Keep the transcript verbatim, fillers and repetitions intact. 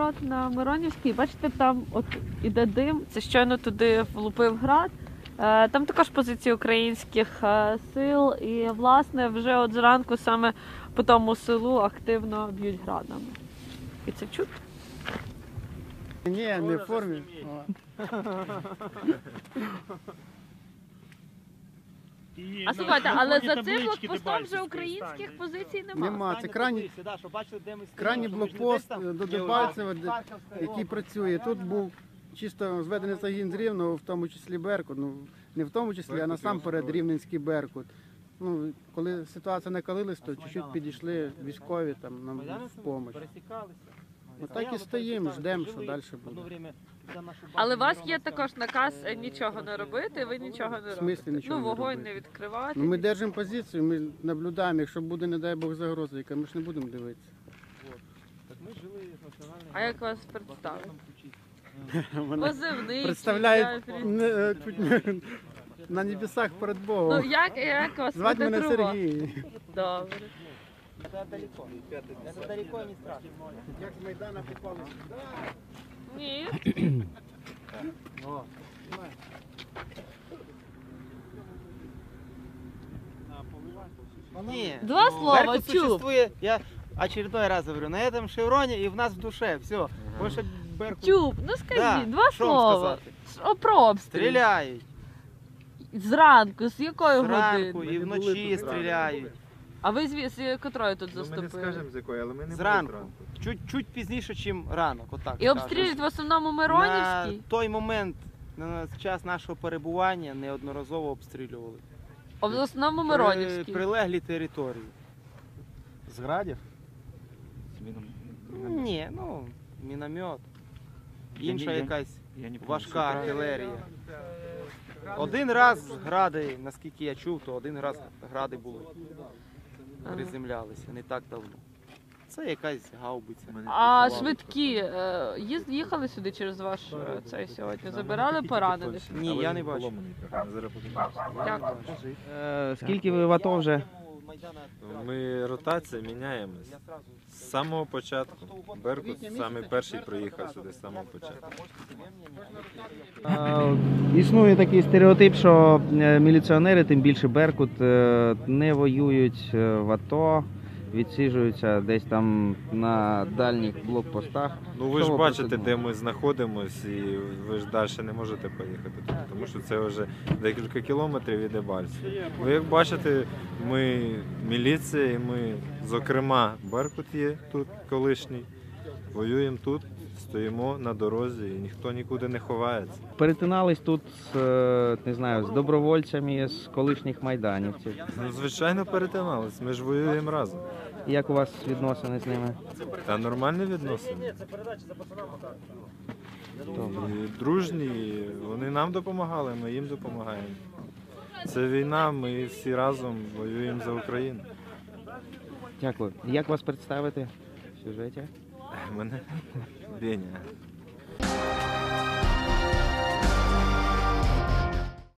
град на Миронівській. Бачите, там от іде дим. Це щойно туди влупив град. Там також позиції українських сил. І, власне, вже от зранку саме по тому селу активно б'ють градами. І це чутно? Ні, не в формі. А слухайте, але за цим блокпостом вже українських позицій немає. Нема, це крайній, крайній блокпост до Дебальцева, який працює. Тут був чисто зведений загін з Рівного, в тому числі Беркут. Ну, не в тому числі, а насамперед Рівненський Беркут. Ну, коли ситуація накалилась, то чуть-чуть підійшли військові там нам в допомогу. Ну, так і стоїмо, ждемо, що далі буде. Але у вас є також наказ нічого не робити, ви нічого не робите? В смислі нічого Ну, не вогонь робити? не відкривати? Ну, ми держимо позицію, ми наблюдаємо, якщо буде, не дай Бог, загроза, яка ми ж не будемо дивитися. А як вас представити? Позивний? Представляють чи як? не, чуть не, на небесах перед Ну, Богом. як, як вас Звати мене Петро? Сергій. Добре. Это далеко. Это далеко не страшно. Як з Майдана попали сюди? Ні. Не. Два слова, Беркут чуб. существует, я очередной раз говорю, на этом шевроне и в нас в душе. Все. Больше Беркут. Тюб, ну скажіть, Да, два що вам слова. сказати? О, про обстріл. Стріляють. Зранку, з якої Зранку години? і вночі стріляють. А ви з, з котрої тут Ну, ми не заступили? скажемо з якої, але ми не Зранку. були зранку. Чуть-чуть пізніше, ніж ранок. Отак. І обстрілюють в основному Миронівський? На той момент, на час нашого перебування, неодноразово обстрілювали. А в основному При- Миронівський? Прилеглі території. З градів? Ні, ну, міномет. Інша я- якась Я не важка артилерія. Один раз гради, наскільки я чув, то один раз гради були. Приземлялися, не так давно. Це якась гаубиця. А швидкі е, їз- їхали сюди через ваш е, цей сьогодні? Забирали поранених? Ні, я не бачу. Дякую. Скільки ви в АТО вже? Ми ротація міняємось. З самого початку. Беркут саме перший приїхав сюди з самого початку. Існує такий стереотип, що е, міліціонери, тим більше Беркут, е, не воюють е, в АТО, відсиджуються десь там на дальніх блокпостах. Ну ви Що ж про це бачите, де думаєте? ми знаходимось, і ви ж далі не можете поїхати туди, тому що це вже декілька кілометрів від Дебальцева. Ви як бачите, ми міліція, і ми, зокрема, Беркут є тут колишній, воюємо тут, стоїмо на дорозі, і ніхто нікуди не ховається. Перетинались тут з, е, не знаю, з добровольцями з колишніх майданівців. Ну, звичайно, перетиналися, ми ж воюємо разом. Як у вас відносини з ними? Та нормальні відносини. І дружні, і вони нам допомагали, ми їм допомагаємо. Це війна, ми всі разом воюємо за Україну. Дякую. Як вас представити в сюжеті? Мене Беня.